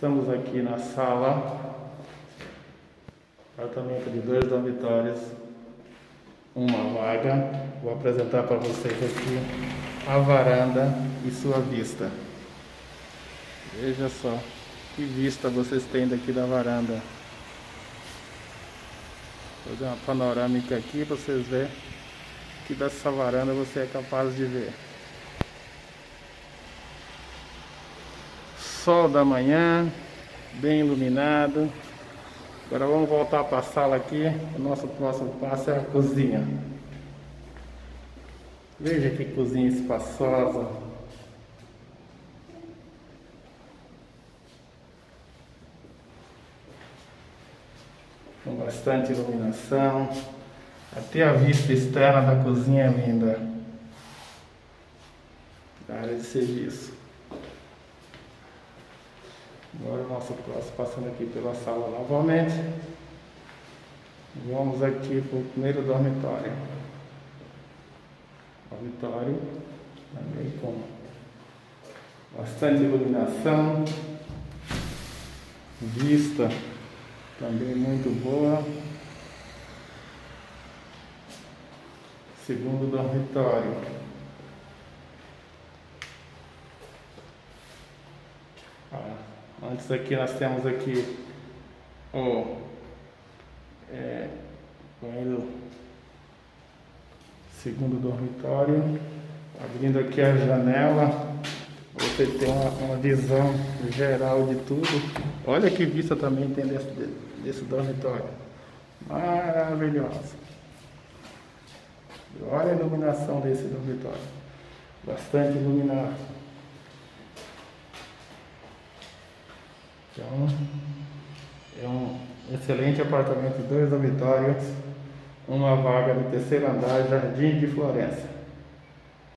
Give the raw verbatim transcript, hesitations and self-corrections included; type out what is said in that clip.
Estamos aqui na sala, apartamento de dois dormitórios, uma vaga. Vou apresentar para vocês aqui a varanda e sua vista. Veja só que vista vocês têm daqui da varanda. Vou dar uma panorâmica aqui para vocês verem que dessa varanda você é capaz de ver sol da manhã, bem iluminado. Agora vamos voltar para a sala aqui. O nosso próximo passo é a cozinha. Veja que cozinha espaçosa. Com bastante iluminação. Até a vista externa da cozinha é linda. Da área de serviço. Agora o nosso próximo, passando aqui pela sala novamente. Vamos aqui para o primeiro dormitório. Dormitório também com bastante iluminação. Vista também muito boa. Segundo dormitório. Antes aqui nós temos aqui o é, banheiro, segundo dormitório. Abrindo aqui a janela, você tem uma, uma visão geral de tudo. Olha que vista também tem desse, desse dormitório. Maravilhosa. Olha a iluminação desse dormitório. Bastante iluminado. Então, é um excelente apartamento, dois dormitórios, uma vaga no terceiro andar, Jardim de Florença.